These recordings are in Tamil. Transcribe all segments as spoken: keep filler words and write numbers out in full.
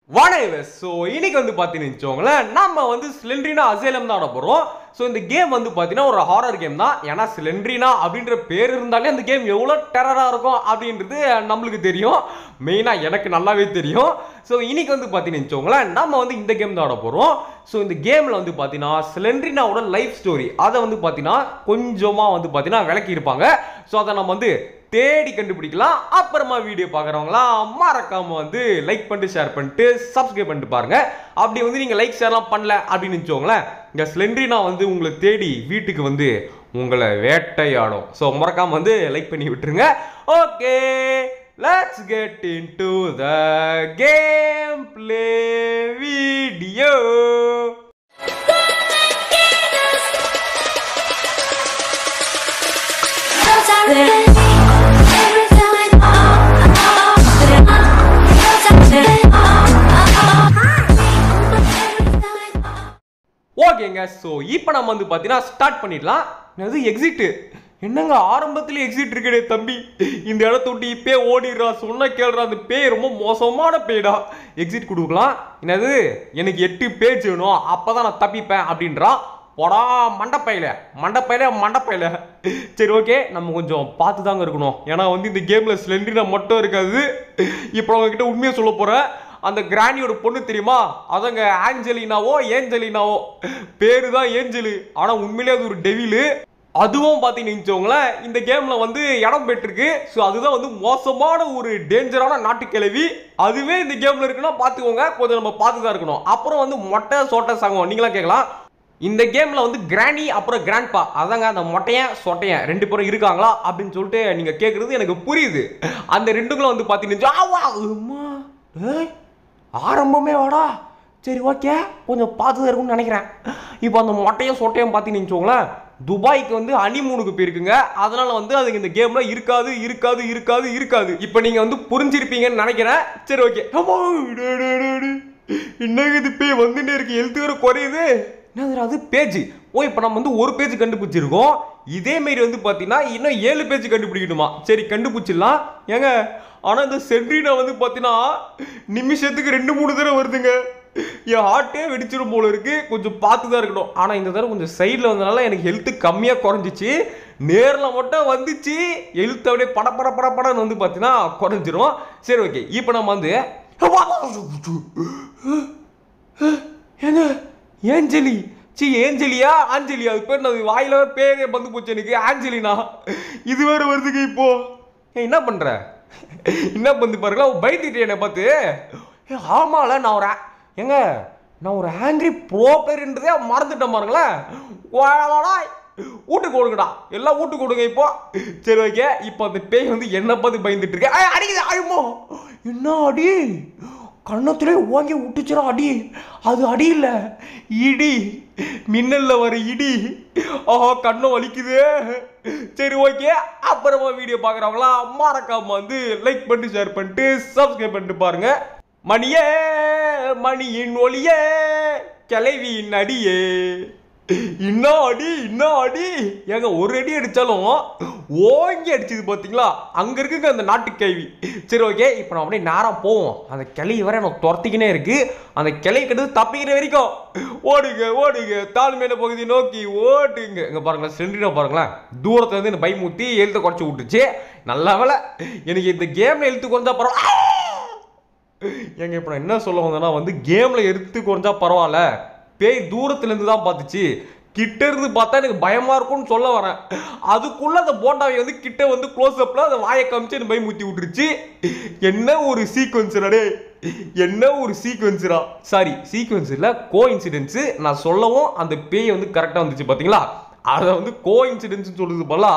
வணக்கம். ஸோ இன்னைக்கு வந்து பார்த்தீங்கன்னு வச்சுக்கோங்களேன், நம்ம வந்து ஸ்லெண்ட்ரினா அசைலம் தான் ஆட போகிறோம். ஸோ இந்த கேம் வந்து பார்த்தீங்கன்னா ஒரு ஹாரர் கேம் தான். ஏன்னா ஸ்லெண்ட்ரினா அப்படின்ற பேர் இருந்தாலே அந்த கேம் எவ்வளோ டெரராக இருக்கும் அப்படின்றது நம்மளுக்கு தெரியும். மெயினாக எனக்கு நல்லாவே தெரியும். ஸோ இன்னைக்கு வந்து பார்த்தீங்கன்னு வச்சுக்கோங்களேன், நம்ம வந்து இந்த கேம் தான் ஆட போகிறோம். ஸோ இந்த கேமில் வந்து பார்த்தீங்கன்னா ஸ்லெண்ட்ரினாவோட லைஃப் ஸ்டோரி அதை வந்து பார்த்தீங்கன்னா கொஞ்சமாக வந்து பார்த்தீங்கன்னா விளக்கியிருப்பாங்க. ஸோ அதை நம்ம வந்து தேடி கண்டுபிடிக்கலாம். அப்புறமா வீடியோ பார்க்குறவங்களாம் மறக்காம வந்து லைக் பண்ணிட்டு ஷேர் பண்ணிட்டு சப்ஸ்கிரைப் பண்ணிட்டு பாருங்க. அப்படி வந்து நீங்கள் லைக் ஷேர்லாம் பண்ணல அப்படின்னு வச்சுக்கோங்களேன், இங்கே ஸ்லெண்ட்ரினா வந்து உங்களை தேடி வீட்டுக்கு வந்து உங்களை வேட்டையாடும். ஸோ மறக்காம வந்து லைக் பண்ணி விட்டுருங்க. Okay, let's get into the game play video. ஓகேங்க, ஸோ இப்போ நம்ம வந்து பார்த்தீங்கன்னா ஸ்டார்ட் பண்ணிடலாம். அது எக்ஸிட் என்னங்க ஆரம்பத்தில் எக்ஸிட் இருக்குடே தம்பி, இந்த இடத்த விட்டு இப்பே ஓடிடுறா, சொன்ன கேள்றா, அந்த பேய் ரொம்ப மோசமான பேடா. எக்ஸிட் கொடுக்கலாம். என்னது எனக்கு எட்டு பேஜ் வேணும், அப்போ தான் நான் தப்பிப்பேன் அப்படின்றான். போடா மண்டப்பையில மண்டப்பையில மண்டப்பையில. சரி ஓகே, நம்ம கொஞ்சம் பார்த்து தாங்க இருக்கணும். ஏன்னா வந்து இந்த கேமில் ஸ்லெண்ட்ரினா மட்டும் இருக்காது. இப்போ உங்ககிட்ட உண்மையை சொல்ல போகிறேன். அந்த கிராணியோட பொண்ணு தெரியுமா, அதங்க ஆஞ்சலினாவோ ஏஞ்சலினாவோ, பேரு தான் ஏஞ்சலு, ஆனால் உண்மையிலே அது ஒரு டெவிலு. அதுவும் பார்த்தீங்கன்னு இந்த கேமில் வந்து இடம் பெற்றிருக்கு. ஸோ அதுதான் வந்து மோசமான ஒரு டேஞ்சரான நாட்டுக்கிழவி. அதுவே இந்த கேமில் இருக்குன்னா பார்த்துக்கோங்க, கொஞ்சம் நம்ம பார்த்து தான் இருக்கணும். அப்புறம் வந்து மொட்டை சோட்டை சங்கம் நீங்களாம் கேட்கலாம், இந்த கேமில் வந்து கிராணி அப்புறம் கிராண்ட்பா, அதாங்க அந்த மொட்டையன் சொட்டையன் ரெண்டு பேரும் இருக்காங்களா அப்படின்னு சொல்லிட்டு நீங்கள் கேட்குறது எனக்கு புரியுது. அந்த ரெண்டுங்களும் வந்து பார்த்தீங்கன்னா ஆரம்பமே வாடா. சரி ஓகே, கொஞ்சம் பார்த்து தான் இருக்கும்னு நினைக்கிறேன். இப்போ அந்த மொட்டையும் சொட்டையும் பார்த்தீங்கன்னு வச்சுக்கோங்களேன், துபாய்க்கு வந்து ஹனிமூனுக்கு போயிருக்குங்க. அதனால வந்து அதுக்கு இந்த கேம்ல இருக்காது இருக்காது இருக்காது இருக்காது. இப்போ நீங்க வந்து புரிஞ்சிருப்பீங்கன்னு நினைக்கிறேன். சரி ஓகே. என்னங்க இது பேய் வந்துட்டே இருக்கு, எழுத்து வேற குறையுது. என்னது அது பேஜ்? ஓ, இப்போ நம்ம வந்து ஒரு பேஜ் கண்டுபிடிச்சிருக்கோம். இதே மாரி வந்து பார்த்தீங்கன்னா இன்னும் ஏழு பேஜ் கண்டுபிடிக்கணுமா? சரி கண்டுபிடிச்சிடலாம் ஏங்க. ஆனால் இந்த ஸ்லெண்ட்ரினா வந்து பார்த்தீங்கன்னா நிமிஷத்துக்கு ரெண்டு மூணு தடவை வருதுங்க. என் ஹார்ட்டே வெடிச்சிடும் போல இருக்கு. கொஞ்சம் பார்த்து தான் இருக்கணும். ஆனால் இந்த தடவை கொஞ்சம் சைடில் வந்தனால எனக்கு ஹெல்த்து கம்மியாக குறைஞ்சிச்சு. நேரில் மட்டும் வந்துச்சு ஹெல்த் அப்படியே பட பட பட படன்னு வந்து பார்த்தீங்கன்னா குறைஞ்சிரும். சரி ஓகே, இப்போ நம்ம வந்து ஏங்க ஏஞ்சலி சி ஏஞ்சலியா ஆஞ்சலியா, அது பேர் நான் வாயில பேரே வந்து போச்சு எனக்கு. ஆஞ்சலினா இது வேறு வருதுங்க. இப்போ என்ன பண்ணுற என்ன பண்ணி பாருங்களா, பயந்துட்டு என்னை பார்த்து. ஆமால நான் ஒரு ஏங்க நான் ஒரு ஆங்கிரி ப்ரோ பிளேயர்ன்றதே மறந்துட்டேன் பாருங்களேன். வீட்டுக்கு கொடுங்கடா, எல்லாம் வீட்டுக்கு கொடுங்க இப்போ. சரி ஓகே, இப்போ அந்த பேய் வந்து என்ன பார்த்து பயந்துட்டு இருக்கேன். அடிக்குது ஆயுமோ, என்ன அடி, கண்ணத்திலே ஓங்கி விட்டுச்சுரா அடி. அது அடி இல்லை, இடி, மின்னல்ல வர இடி. ஆஹா கண்ணை வலிக்குது. சரி ஓகே, அப்புறமா வீடியோ பார்க்குறவங்களா மறக்காம வந்து லைக் பண்ணிட்டு ஷேர் பண்ணிட்டு சப்ஸ்கிரைப் பண்ணிட்டு பாருங்க. மணியே மணியின் ஒளியே கிளைவியின் அடியே, இன்னும் அடி இன்னும் அடி. ஏங்க ஒரு அடி அடித்தாலும் ஓங்கி அடிச்சது பார்த்தீங்களா, அங்கே இருக்குங்க அந்த நாட்டு கேள்வி. சரி ஓகே, இப்போ நம்ம அப்படியே நேரம் போவோம். அந்த கிளை வர எனக்கு துரத்திக்கினே இருக்கு. அந்த கிளை கிட்ட தப்பிக்கிற வரைக்கும் ஓடுங்க ஓடுங்க, தாழ்மையான பகுதி நோக்கி ஓடுங்க. இங்கே பாருங்களேன், ஸ்லெண்ட்ரினா பாருங்களேன், தூரத்துல இருந்து இந்த பயமுத்தி எழுத்து குறைச்சி விட்டுச்சு. நல்ல வேலை எனக்கு இந்த கேம்ல எழுத்து குறைஞ்சா பரவாயில்ல. ஏங்க இப்போ நான் என்ன சொல்ல வந்தேன்னா வந்து கேம்ல எழுத்து குறைஞ்சா பரவாயில்ல, பேய் தூரத்துல இருந்து தான் பார்த்துச்சு, கிட்ட இருந்து பார்த்தா எனக்கு பயமா இருக்கும்னு சொல்ல வரேன். அதுக்குள்ள அந்த போண்டாவை வந்து கிட்ட வந்து க்ளோஸ் அப்ல அந்த வாயை காமிச்சு எனக்கு பயமுத்தி விட்டுருச்சு. என்ன ஒரு சீக்வன்ஸ்ரா டே, என்ன ஒரு சீக்வன்ஸ்ரா. சாரி சீக்வன்ஸ் இல்லை, கோ இன்சிடென்ட்ஸ். நான் சொல்லவும் அந்த பேய் வந்து கரெக்டாக வந்துச்சு பார்த்தீங்களா, அதை வந்து கோ இன்சிடென்ட்ஸ் சொல்றது போல.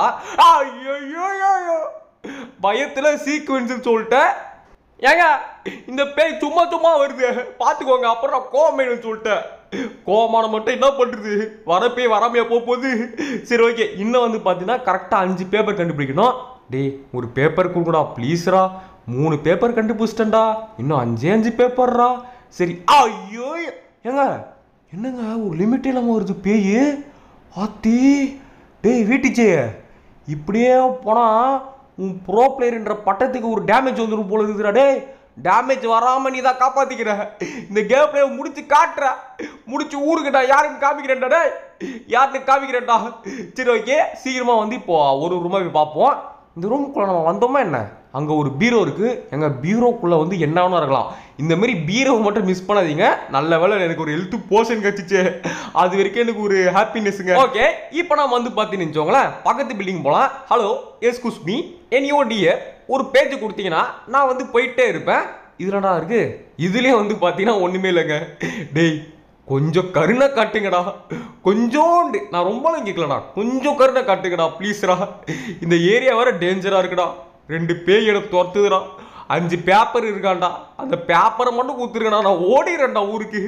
ஐயோ பயத்தில் சீக்வன்ஸ் சொல்லிட்டேன். ஏங்க இந்த பேய் சும்மா சும்மா வருது பார்த்துக்கோங்க, அப்புறம் நான் கோவமேனு சொல்லிட்டேன். கோவமான மட்டும் என்ன பண்ணுறது, வர பேய் வராமையா போகுது. சரி ஓகே, இன்னும் வந்து பார்த்தீங்கன்னா கரெக்டாக அஞ்சு பேப்பர் கண்டுபிடிக்கணும். டே ஒரு பேப்பர் கொடுங்கடா ப்ளீஸ்ரா, மூணு பேப்பர் கண்டுபிடிச்சிட்டேன்டா, இன்னும் அஞ்சே அஞ்சு பேப்பர்ரா. சரி ஐயோ ஏங்க என்னங்க ஒரு லிமிட் இல்லாமல் வருது பேய். ஆத்தி டேய் வீட்டுச்சே, இப்படியே போனால் உன் ப்ரோ பிளேயர்ன்ற பட்டத்துக்கு ஒரு டேமேஜ் வந்துடும் போல இருக்குதுடா. டே டேமேஜ் வராமல் நீ தான் காப்பாற்றிக்கிற. இந்த கேம் பிளே முடிச்சு காட்டுற, முடிச்சு ஊருக்குடா யாருன்னு காமிக்கிறேன்டா, யாருன்னு காமிக்கிறேன்டா. சரி ஓகே, சீக்கிரமாக வந்து இப்போ ஒரு ரூமாக போய் பார்ப்போம். இந்த ரூமுக்குள்ளே நம்ம வந்தோமா என்ன, அங்கே ஒரு பீரோ இருக்குது. எங்கள் பீரோக்குள்ளே வந்து என்னன்னு இருக்கலாம். இந்த மாதிரி பீரோவை மட்டும் மிஸ் பண்ணாதீங்க. நல்ல வேலை எனக்கு ஒரு ஹெல்த் போர்ஷன் கிடச்சிச்சு, அது வரைக்கும் எனக்கு ஒரு ஹாப்பினஸ்ங்க. ஓகே, இப்போ நான் வந்து பார்த்தீங்கன்னு வச்சுக்கோங்களேன், பக்கத்து பில்டிங் போகலாம். ஹலோ எஸ்கூஸ் மீ என் ஓடிய ஒரு பேஜ் கொடுத்தீங்கன்னா நான் வந்து போயிட்டே இருப்பேன். இதுலடா இருக்குது, இதுலேயே வந்து பார்த்தீங்கன்னா ஒன்றுமே இல்லைங்க. டேய் கொஞ்சம் கருணை காட்டுங்கடா, கொஞ்சோண்டு, நான் ரொம்பலாம் கேட்கலடா, கொஞ்சம் கருணை காட்டுங்கடா ப்ளீஸ்டா. இந்த ஏரியா வர டேஞ்சராக இருக்குடா, ரெண்டு பேய் எடுத்து துரத்துதுடா, அஞ்சு பேப்பர் இருக்காண்டா, அந்த பேப்பரை மட்டும் கொடுத்துருக்கடா, நான் ஓடிடுறேன்டா ஊருக்கு.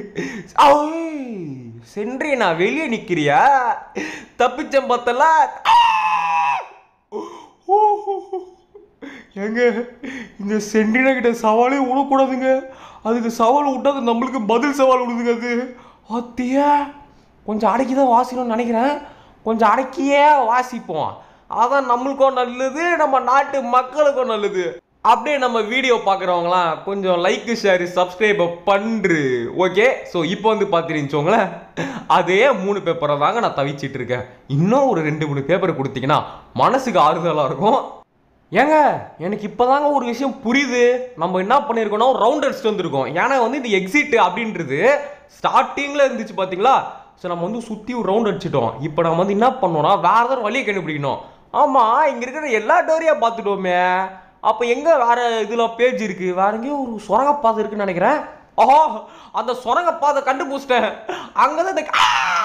சென்றி நான் வெளியே நிற்கிறியா, தப்பிச்சம் பார்த்தல. ஏங்க இந்த சென்ட்ரினா கிட்ட சவாலே விடக்கூடாதுங்க, அதுக்கு சவால் விட்டா அது நம்மளுக்கு பதில் சவால் விடுதுங்க. அது அத்தியா கொஞ்சம் அடக்கி தான் வாசிக்கணும்னு நினைக்கிறேன், கொஞ்சம் அடக்கியே வாசிப்போம், அதான் நம்மளுக்கும் நல்லது, நம்ம நாட்டு மக்களுக்கும் நல்லது. அப்படியே நம்ம வீடியோ பார்க்குறவங்களாம் கொஞ்சம் லைக் ஷேர் சப்ஸ்கிரைப் பண்ணுறு. ஓகே, ஸோ இப்போ வந்து பார்த்துருந்துச்சோங்களேன், அதே மூணு பேப்பரை தாங்க நான் தவிச்சிட்டு இருக்கேன். இன்னும் ஒரு ரெண்டு மூணு பேப்பரை கொடுத்தீங்கன்னா மனசுக்கு ஆறுதலாக இருக்கும். ஏங்க எனக்கு இப்போ தாங்க ஒரு விஷயம் புரியுது, நம்ம என்ன பண்ணியிருக்கோம்னா ரவுண்ட் அடிச்சுட்டு வந்திருக்கோம். ஏன்னா வந்து இந்த எக்ஸிட் அப்படின்றது ஸ்டார்டிங்கில் இருந்துச்சு பார்த்தீங்களா. ஸோ நம்ம வந்து சுற்றி ஒரு ரவுண்ட் அடிச்சிட்டோம். இப்போ நம்ம வந்து என்ன பண்ணோம்னா வேறு ஏதாவது வழியை கண்டுபிடிக்கணும். ஆமாம், இங்கே இருக்கிற எல்லா டோரியாக பார்த்துட்டோமே, அப்போ எங்கே வேறு இதில் பேஜ் இருக்குது, வேற எங்கேயும் ஒரு சுரங்கப்பாதை இருக்குன்னு நினைக்கிறேன். ஆஹா, அந்த சுரங்கப்பாதை கண்டுபிடிச்சிட்டேன். அங்கே தான் இந்த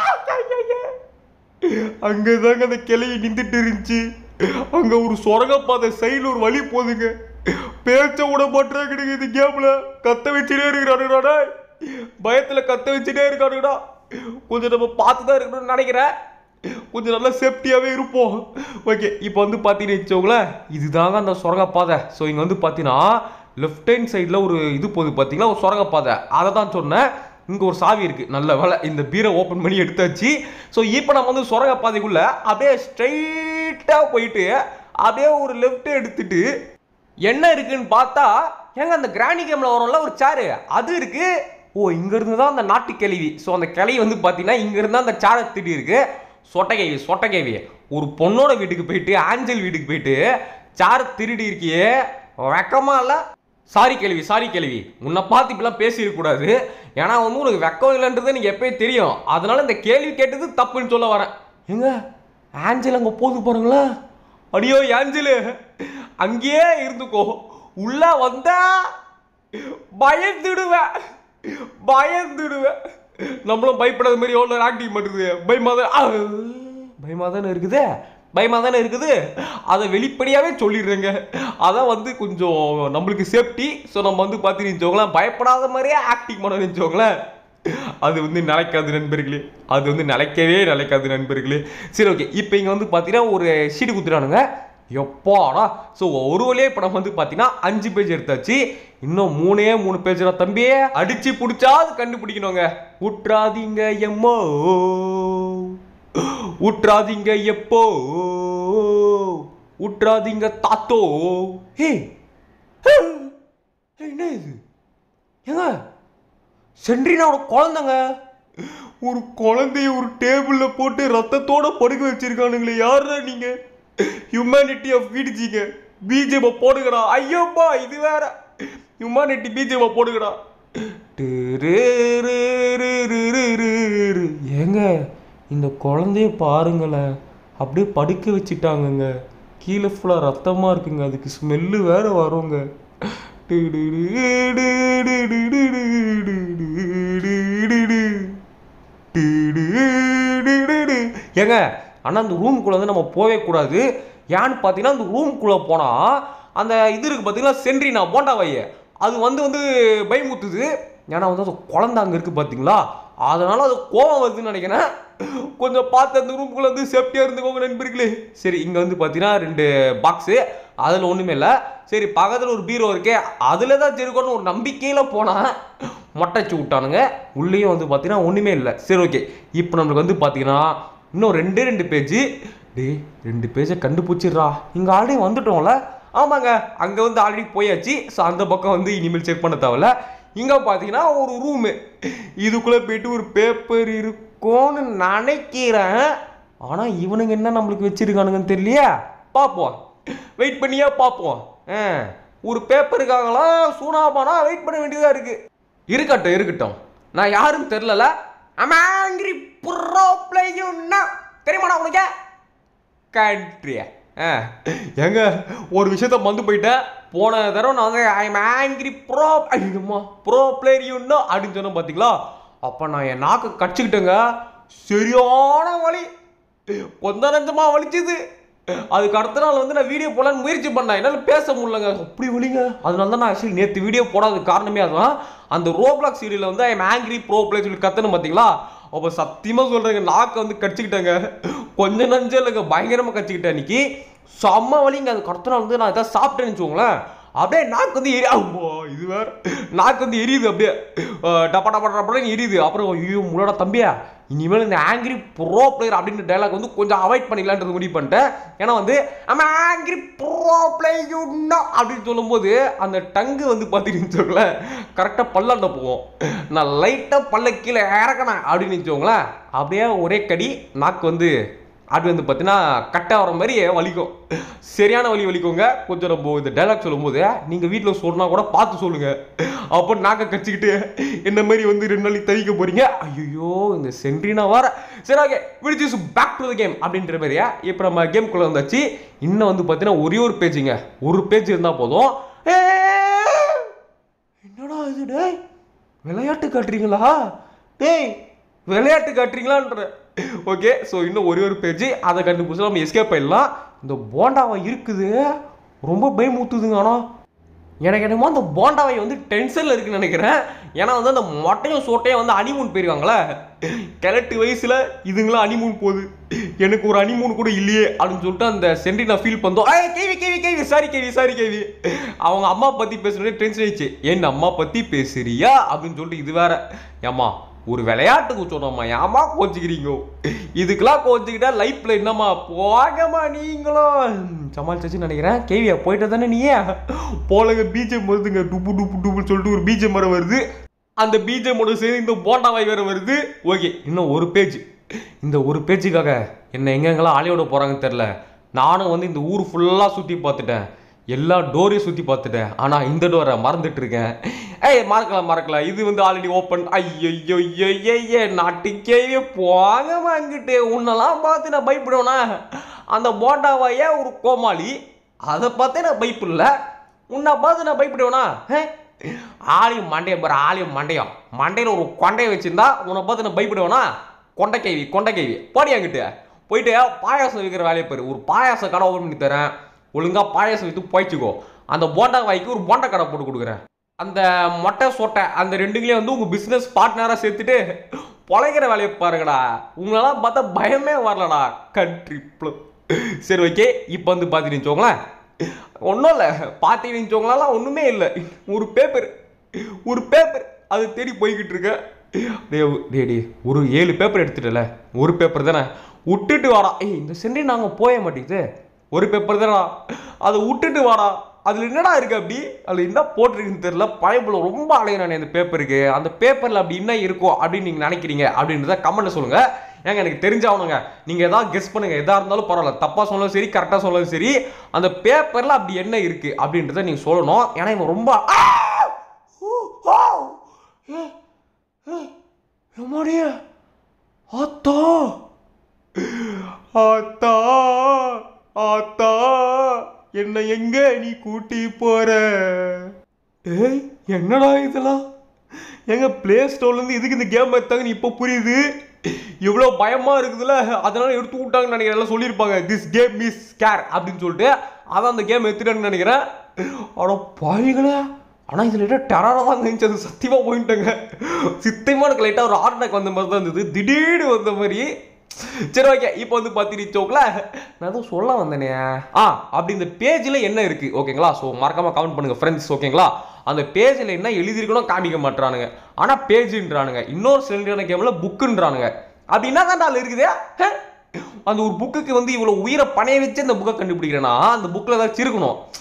அங்கே தாங்க அந்த கிளையை நின்றுட்டு இருந்துச்சு. அங்கே ஒரு சுரங்கப்பாதை சைடில் ஒரு வழி போகுதுங்க. பேச்ச விட மாட்டே கிடையாது, இந்த கேம்ல கத்த வச்சுட்டே இருக்கிறானுடா, பயத்தில் கத்த வச்சுட்டே இருக்கானுடா. கொஞ்சம் நம்ம பார்த்து தான் இருக்கணும்னு நினைக்கிறேன், கொஞ்சம் நல்லா சேஃப்டியாகவே இருப்போம். ஓகே, இப்போ வந்து பார்த்தீங்கன்னு வச்சோங்களேன், இதுதாங்க அந்த சுரங்கப்பாதை. ஸோ இங்கே வந்து பார்த்தீங்கன்னா லெஃப்ட் ஹேண்ட் சைடில் ஒரு இது போகுது பார்த்தீங்களா, ஒரு சுரங்கப்பாதை, அதை தான் சொன்னேன். இங்கே ஒரு சாவி இருக்குது, நல்ல வேலை இந்த பீரை ஓப்பன் பண்ணி எடுத்தாச்சு. ஸோ இப்போ நம்ம வந்து சுரங்கப்பாதைக்குள்ளே அப்படியே ஸ்ட்ரைட்டாக போயிட்டு அப்படியே ஒரு லெஃப்ட் எடுத்துட்டு என்ன இருக்குன்னு பார்த்தா, ஏங்க அந்த கிராணி கேமில் வரும்ல ஒரு சேரு, அது இருக்குது. ஓ, இங்கேருந்து தான் அந்த நாட்டு கிளவி. ஸோ அந்த கிளவி வந்து பார்த்தீங்கன்னா இங்கேருந்து அந்த சேரை திட்டி இருக்குது. சொட்டகேவி சொட்டகேவி ஒரு பொண்ணோட வீட்டுக்கு போயிட்டு, ஆஞ்சல் வீட்டுக்கு போயிட்டு சேரை திருடி இருக்கியே, வெக்கமா இல்லை? சாரி கேள்வி சாரி கேள்வி உன்னை பார்த்து இப்பெல்லாம் பேசிடக்கூடாது, ஏன்னா வந்து உனக்கு வெக்கம் இல்லைன்றது எனக்கு எப்பயும் தெரியும், அதனால இந்த கேள்வி கேட்டது தப்புன்னு சொல்ல வரேன். எங்க ஆஞ்சல் அங்கே போது போகிறாங்களா? அடியோ ஆஞ்சலு, அங்கேயே இருந்துக்கோ, உள்ள வந்தா பயந்துடுவேன் பயந்துடுவேன். நம்மளும் பயப்படாத மாதிரி எவ்வளோ ஆக்டிங் பண்ணுறது, பயமாக தான் பயமாக தானே இருக்குது பயமாக தானே இருக்குது அதை வெளிப்படையாகவே சொல்லிடுறேங்க. அதான் வந்து கொஞ்சம் நம்மளுக்கு சேஃப்டி. ஸோ நம்ம வந்து பார்த்துருந்தோங்களேன், பயப்படாத மாதிரியே ஆக்டிங் பண்ண நினச்சோங்களேன், அது வந்து நிலைக்காது நண்பர்களே, அது வந்து நிலைக்கவே நிலைக்காது நண்பர்களே. சரி ஓகே, இப்போ இங்கே வந்து பார்த்தீங்கன்னா ஒரு ஷீட்டு குத்துறானுங்க. எப்பாடா, ஸோ ஒரு வழியே இப்போ நம்ம வந்து பார்த்தீங்கன்னா அஞ்சு பேஜ் எடுத்தாச்சு, இன்னும் மூணே மூணு பேஜ்னா தம்பியே அடிச்சு பிடிச்சாது கண்டுபிடிக்கணுங்க. உற்றாதீங்க எம்மோ உற்றாதீங்க எப்போ உற்றாதீங்க தாத்தோ. ஹே என்ன இது, ஏங்க சென்ட்ரினாவோட குழந்தைங்க, ஒரு குழந்தைய ஒரு டேபிள்ல போட்டு ரத்தத்தோட படுக்க வச்சிருக்கானுங்களே, யாரா நீங்க? ஹியூமனிட்டி ஆஃப் விடிஜிங்க, பிஜேபி போடுங்கடா. ஐயோப்பா இது வேற, ஹியூமனிட்டி பிஜேபி போடுங்கடா. ஏங்க இந்த குழந்தைய பாருங்களேன், அப்படியே படுக்க வச்சுட்டாங்கங்க, கீழே ஃபுல்லாக ரத்தமாக இருக்குங்க, அதுக்கு ஸ்மெல்லு வேற வருங்க. ஏங்க ஆனால் அந்த ரூமுக்குள்ளே வந்து நம்ம போவே கூடாது. ஏன்னு பார்த்தீங்கன்னா அந்த ரூமுக்குள்ளே போனால் அந்த இது இருக்குது பார்த்தீங்கன்னா, சென்ட்ரினா போண்டா வைய, அது வந்து வந்து பயமுத்துது. ஏன்னா வந்து அது குழந்தை அங்கே இருக்குது பார்த்தீங்களா, அதனால் அது கோவம் வருதுன்னு நினைக்கிறேன். கொஞ்சம் பார்த்து அந்த ரூமுக்குள்ளே வந்து சேஃப்டியாக இருந்துக்கோங்க நண்பர்களே. சரி, இங்கே வந்து பார்த்தீங்கன்னா ரெண்டு பாக்ஸு, அதில் ஒன்றுமே இல்லை. சரி, பக்கத்தில் ஒரு பீரோ இருக்கே, அதில் தான் இருக்கணும்னு ஒரு நம்பிக்கையில் போனால் மொட்டைச்சு விட்டானுங்க. உள்ளேயும் வந்து பார்த்தீங்கன்னா ஒன்றுமே இல்லை. சரி ஓகே, இப்போ நம்மளுக்கு வந்து பார்த்தீங்கன்னா இன்னும் ரெண்டே ரெண்டு பேஜு. டே ரெண்டு பேஜை கண்டுபிடிச்சிடுறா, இங்கே ஆல்ரெடி வந்துட்டோம்ல, ஆமாங்க அங்கே வந்து ஆல்ரெடி போயாச்சு. ஸோ அந்த பக்கம் வந்து இனிமேல் செக் பண்ண தேவையில்ல. இங்கே பார்த்தீங்கன்னா ஒரு ரூமு, இதுக்குள்ளே போயிட்டு ஒரு பேப்பர் இருக்கும்னு நினைக்கிறேன். ஆனால் இவனுங்க என்ன நம்மளுக்கு வச்சிருக்கானுங்கன்னு தெரியலையா, பார்ப்போம், வெயிட் பண்ணியா பார்ப்போம். ஒரு பேப்பருக்காங்களா சூனாபானா வெயிட் பண்ண வேண்டியதாக இருக்கு. இருக்கட்டும் இருக்கட்டும், நான் யாரும் தெரிலல. அமாங்கிரி ப்ரோ பிளேயர்னா தெரியுமாடா உனக்கு? கண்ட்ரியா எங்க ஒரு விஷயத்த மந்து போயிட்டேன். போன தடவை நான் வந்து ஐ எம் ஆங்கிரி ப்ரோ ஐயம்மா ப்ரோ பிளேயர்னா அப்படின்னு சொன்னேன் பார்த்தீங்களா. அப்போ நான் என் நாக்கு கடிச்சுக்கிட்டேங்க. சரியான வலி, கொஞ்ச நஞ்சமா வலிச்சுது. அதுக்கு அடுத்த நாள் வந்து நான் வீடியோ போடலான்னு முயற்சி பண்ணேன், என்னால் பேச முடியலங்க, அப்படி வலிங்க. அதனால தான் நான் ஆக்சுவலி நேற்று வீடியோ போடாத காரணமே அதுதான். அந்த ரோப்ளாக் சீரியலில் வந்து I am angry bro player சொல்லி கத்தணும் பார்த்தீங்களா. அப்போ சத்தியமாக சொல்கிறேங்க, நாக்கை வந்து கடிச்சிக்கிட்டேங்க. கொஞ்சம் நஞ்சம் இல்லைங்க, பயங்கரமாக கடிச்சிக்கிட்டேன் அன்றைக்கி. செம்ம வலிங்க. அதுக்கு அடுத்த நாள் வந்து நான் எதாவது சாப்பிட்டேன்னு வச்சுக்கோங்களேன், அப்படியே நாக்கு வந்து எரி ஆகும்போ இது வேறு நாக்கு வந்து எரியுது, அப்படியே டப்பா டப்பா டப்பான்னு எரியுது. அப்புறம் ஐயோ முன்னாட தம்பியா, இனிமேல் இந்த ஆங்கிரி ப்ரோ பிளேயர் அப்படின்ற டைலாக் வந்து கொஞ்சம் அவாய்ட் பண்ணிக்கலான்றது முடிவு பண்ணிட்டேன். ஏன்னா வந்து நம்ம ஆங்கிரி ப்ரோ பிளேயர்னா அப்படின்னு சொல்லும்போது அந்த டங்கு வந்து பார்த்தீங்கன்னு வச்சுக்கோங்களேன் கரெக்டாக பல்லாண்ட போவோம். நான் லைட்டாக பல்ல கீழே இறக்கணேன் அப்படின்னு வச்சுக்கோங்களேன், அப்படியே ஒரே கடி நாக்கு வந்து அது வந்து பார்த்தீங்கன்னா கட்ட வர மாதிரி வலிக்கும், சரியான வலி வலிக்குங்க. கொஞ்சம் நம்ம இந்த டைலாக் சொல்லும்போது நீங்கள் வீட்டில் சொன்னால் கூட பார்த்து சொல்லுங்கள். அப்போ நாக்கை கடிச்சிக்கிட்டு என்ன மாதிரி வந்து ரெண்டு நாளைக்கு தவிக்க போகிறீங்க. ஐயோ இந்த சென்ட்ரினா வர. சரி okay, which is back to the game அப்படின்ற மாதிரியா. இப்போ நம்ம கேம்குள்ளே வந்தாச்சு. இன்னும் வந்து பார்த்தீங்கன்னா ஒரே ஒரு பேஜுங்க, ஒரு பேஜ் இருந்தால் போதும். என்னடா இது டேய், விளையாட்டு காட்டுறீங்களா டேய், விளையாட்டு காட்டுறீங்களான்ற. ஓகே, ஸோ இன்னும் ஒரே ஒரு பேஜ், அதை கண்டுபிடிச்சா நம்ம எஸ்கேப் ஆயிடலாம். இந்த போண்டாவை இருக்குது, ரொம்ப பயமுத்துதுங்க. ஆனால் எனக்கு என்னமோ அந்த போண்டாவை வந்து டென்ஷனில் இருக்குன்னு நினைக்கிறேன். ஏன்னா வந்து அந்த மொட்டையும் சோட்டையும் வந்து அனிமூன் போயிருக்காங்களே, கிழட்டு வயசில் இதுங்களாம் அனிமூன் போகுது, எனக்கு ஒரு அனிமூன் கூட இல்லையே அப்படின்னு சொல்லிட்டு அந்த சென்ட்ரி நான் ஃபீல் பண்ணோம். KV KV KV sorry KV sorry KV அவங்க அம்மா பற்றி பேசுனே டென்ஷன் ஆயிடுச்சு. என் அம்மா பற்றி பேசுறியா அப்படின்னு சொல்லிட்டு இது வேற. ஏம்மா ஒரு விளையாட்டுக்கு சொன்னோம்மா, ஏமா கோச்சிக்கிறீங்க, இதுக்கெல்லாம் கோச்சிக்கிட்டா லைஃப்ல என்னம்மா போகமா நீங்களும் சமாளிச்சாச்சுன்னு நினைக்கிறேன். கேவியா போயிட்ட தானே நீயே போலங்க. பீஜம் வருதுங்க, டுப்பு டுப்பு டுப்புன்னு சொல்லிட்டு ஒரு பீஜம் வர வருது. அந்த பீஜமோட சேர்ந்து இந்த போண்டாவாய் வேற வருது. ஓகே, இன்னும் ஒரு பேஜ். இந்த ஒரு பேஜுக்காக என்ன எங்கெங்கெல்லாம் ஆலையோட போகிறாங்கன்னு தெரில. நானும் வந்து இந்த ஊர் ஃபுல்லாக சுற்றி பார்த்துட்டேன், எல்லா டோரையும் சுற்றி பார்த்துட்டேன். ஆனால் இந்த டோரை மறந்துட்டு இருக்கேன். ஏய் மறக்கலாம் மறக்கலாம், இது வந்து ஆல்ரெடி ஓப்பன். ஐயோ ஐயோ நாட்டுக்கேவே போங்க வாங்கிட்டு உன்னெல்லாம் பார்த்து நான் பயப்படுவேனா. அந்த போண்டாவாயே ஒரு கோமாளி, அதை பார்த்தே நான் பயப்படல, உன்னை பார்த்து நான் பயப்படுவேனா. ஆலயம் மண்டையம் பாரு, ஆலயம் மண்டையம் மண்டையில் ஒரு கொண்டையை வச்சிருந்தா உன்னை பார்த்து நான் பயப்படுவேனா. கொண்டை கேவி கொண்டை கேவி போடி அங்கிட்டு போயிட்டு பாயாசம் விற்கிற வேலையை பாரு. ஒரு பாயாச கடை ஓப்பன் பண்ணி தரேன், ஒழுங்காக பாயாசம் விற்று போயிச்சுக்கோ. அந்த போண்டா வாய்க்கு ஒரு போண்டா கடை போட்டு கொடுக்குறேன். அந்த மொட்டை சொட்டை அந்த ரெண்டுங்களே வந்து உங்கள் பிஸ்னஸ் பார்ட்னராக சேர்த்துட்டு பொழைக்கிற வேலையை பாருங்கடா. உங்களெல்லாம் பார்த்தா பயமே வரலடா கண்ட்ரி ப்ளூ. சரி ஓகே, இப்போ வந்து பார்த்துட்டு வச்சோங்களேன் ஒன்றும் இல்லை, பார்த்துட்டு வச்சோங்களாம் ஒன்றுமே இல்லை. ஒரு பேப்பர் ஒரு பேப்பர் அது தேடி போய்கிட்டு இருக்க. டே டே டே ஒரு ஏழு பேப்பர் எடுத்துட்டல, ஒரு பேப்பர் தானே விட்டுட்டு வாடா. ஏய் இந்த சென்ட்ரி நாங்கள் போய மாட்டேங்குது, ஒரு பேப்பர் தானடா, அதை விட்டுட்டு வாடா. அதில் என்னடா இருக்குது அப்படி, அதில் என்ன போட்டிருக்குன்னு தெரியல. பயப்புல ரொம்ப அலையிறானே அந்த பேப்பருக்கு. அந்த பேப்பரில் அப்படி என்ன இருக்கும் அப்படின்னு நீங்கள் நினைக்கிறீங்க அப்படின்றத கமெண்ட்டில் சொல்லுங்கள். ஏங்க எனக்கு தெரிஞ்சாகணுங்க, நீங்கள் எதாவது கெஸ் பண்ணுங்கள், எதாக இருந்தாலும் பரவாயில்ல, தப்பாக சொன்னாலும் சரி கரெக்டாக சொன்னாலும் சரி, அந்த பேப்பரில் அப்படி என்ன இருக்குது அப்படின்றத நீங்கள் சொல்லணும். ஏன்னா இவன் ரொம்ப ஆத்தா ஆத்தா ஆத்தா என்ன எங்க நீ கூட்டி போற? ஏய் என்னடா இதெல்லாம், எங்க பிளே ஸ்டோர்லேருந்து இதுக்கு இந்த கேம் எடுத்தாங்கன்னு இப்போ புரியுது. இவ்வளோ பயமா இருக்குதுல்ல, அதனால எடுத்து விட்டாங்கன்னு நினைக்கிறேன். எல்லாம் சொல்லியிருப்பாங்க திஸ் கேம் இஸ் ஸ்கேர் அப்படின்னு சொல்லிட்டு, அதான் அந்த கேம் எடுத்துட்டான்னு நினைக்கிறேன். அட பாவிங்களே, ஆனால் இதில் லைட்டாக டெரராக தான் இருந்துச்சு, அது சத்தியமாக போயிட்டாங்க. சித்தமாக எனக்கு லைட்டாக ஒரு ஹார்ட் அட்டாக் வந்த மாதிரி தான் இருந்தது, திடீர்னு வந்த மாதிரி. சரி ஓகே, இப்போ வந்து பார்த்துருச்சோங்களா, நான் எதுவும் சொல்ல வந்தேனே. ஆ அப்படி இந்த பேஜில் என்ன இருக்குது ஓகேங்களா. ஸோ மறக்காமல் கமெண்ட் பண்ணுங்கள் ஃப்ரெண்ட்ஸ் ஓகேங்களா. அந்த பேஜில் என்ன எழுதிருக்கணும் காமிக்க மாட்டானுங்க, ஆனால் பேஜுன்றானுங்க. இன்னொரு சில கேமில் புக்குன்றானுங்க. அப்படின்னா தான் அதில் இருக்குது. அந்த ஒரு புக்குக்கு வந்து இவ்வளோ உயிரை பணைய வச்சு அந்த புக்கை கண்டுபிடிக்கிறேன்னா அந்த புக்கில் ஏதாச்சும் இருக்கணும்.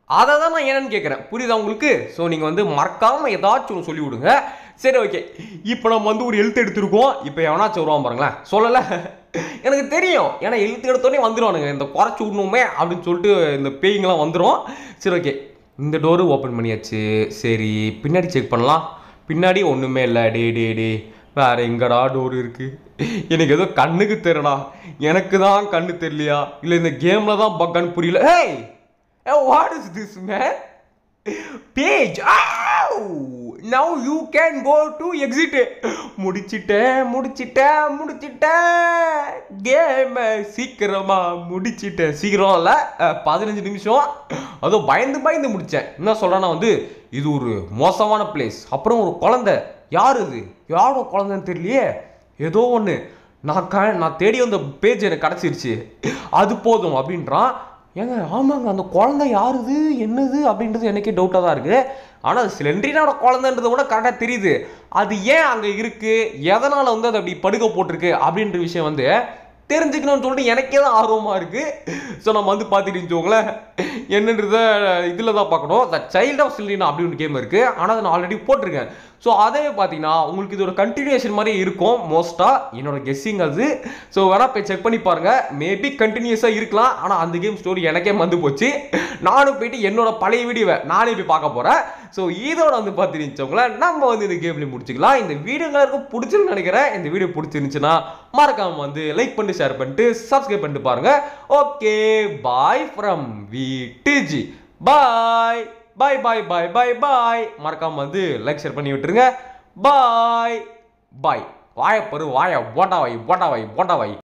அதை தான் நான் என்னன்னு கேட்குறேன். புரியுதா உங்களுக்கு? ஸோ நீங்கள் வந்து மறக்காமல் ஏதாச்சும் ஒன்று சொல்லி விடுங்க. சரி ஓகே, இப்போ நம்ம வந்து ஒரு எழுத்து எடுத்துருக்கோம். இப்போ எவனாச்சும் வருவான் பாருங்களேன். சொல்லலை, எனக்கு தெரியும். ஏன்னா எழுத்து எடுத்தோடனே வந்துடுவானுங்க, இந்த குறைச்சி விடணுமே அப்படின்னு சொல்லிட்டு இந்த பேய்ங்கெல்லாம் வந்துடும். சரி ஓகே, இந்த டோரு ஓப்பன் பண்ணியாச்சு. சரி பின்னாடி செக் பண்ணலாம். பின்னாடி ஒன்றுமே இல்லை. டே டே டே வேறு எங்கடா டோர் இருக்குது? எனக்கு ஏதோ கண்ணுக்கு தெரியடா. எனக்கு தான் கண்ணு தெரியலையா இல்லை இந்த கேமில் தான் பக்கான்னு புரியல. Hey, what is this man? Page. Now you can go to exit. முடிச்சிட்டேன் முடிச்சிட்டேன் முடிச்சிட்டேன் கேம் சீக்கிரமா முடிச்சிட்டேன். சீக்கிரம் இல்லை, பதினஞ்சு நிமிஷம். அதுவும் பயந்து பயந்து முடித்தேன். என்ன சொல்கிறேன்னா வந்து இது ஒரு மோசமான பிளேஸ். அப்புறம் ஒரு குழந்தை. யார் இது? யாரோ குழந்தைன்னு தெரியலையே. ஏதோ ஒன்று நான் க நான் தேடி வந்த பேஜ் எனக்கு கிடச்சிருச்சு, அது போதும் அப்படின்றான். ஏங்க ஆமாங்க, அந்த குழந்தை யாருது என்னது அப்படின்றது எனக்கே டவுட்டாக தான் இருக்குது. ஆனால் அது ஸ்லெண்ட்ரினாவோட குழந்தைன்றது கூட கரெக்டாக தெரியுது. அது ஏன் அங்கே இருக்குது, எதனால் வந்து அது அப்படி படுக்க போட்டிருக்கு அப்படின்ற விஷயம் வந்து தெரிஞ்சுக்கணும்னு சொல்லிட்டு எனக்கே தான் ஆர்வமாக இருக்குது. ஸோ நம்ம வந்து பார்த்துட்டு வச்சுக்கோங்களேன், என்னன்றத இதில் தான் பார்க்கணும். த சைல்ட் ஆஃப் ஸ்லெண்ட்ரினா அப்படி ஒரு கேம் இருக்குது, ஆனால் அதை நான் ஆல்ரெடி போட்டிருக்கேன். ஸோ அதே பார்த்தீங்கன்னா உங்களுக்கு இது ஒரு கண்டினியூஷன் மாதிரி இருக்கும் மோஸ்ட்டாக, என்னோட கெஸ்ஸிங் அது. ஸோ வேணால் போய் செக் பண்ணி பாருங்கள், மேபி கண்டினியூஸாக இருக்கலாம். ஆனால் அந்த கேம் ஸ்டோரி எனக்கே வந்து போச்சு. நானும் போயிட்டு என்னோட பழைய வீடியோவை நானே போய் பார்க்க போகிறேன். ஸோ இதோட வந்து பார்த்துருந்துச்சவங்களேன் நம்ம வந்து இந்த கேம்லேயும் முடிச்சுக்கலாம். இந்த வீடியோ எல்லாருக்கும் பிடிச்சிருன்னு நினைக்கிறேன். இந்த வீடியோ பிடிச்சிருந்துச்சுன்னா மறக்காமல் வந்து லைக் பண்ணிட்டு ஷேர் பண்ணிட்டு சப்ஸ்கிரைப் பண்ணிட்டு பாருங்கள். Okay, bye from VDG. Bye bye bye bye bye bye. மறக்காம வந்து லைக் ஷேர் பண்ணி விட்டுருங்க. பாய் பாய். வாயை பரு வாயை போட்டா வை போட்டா வை போட்டா வை.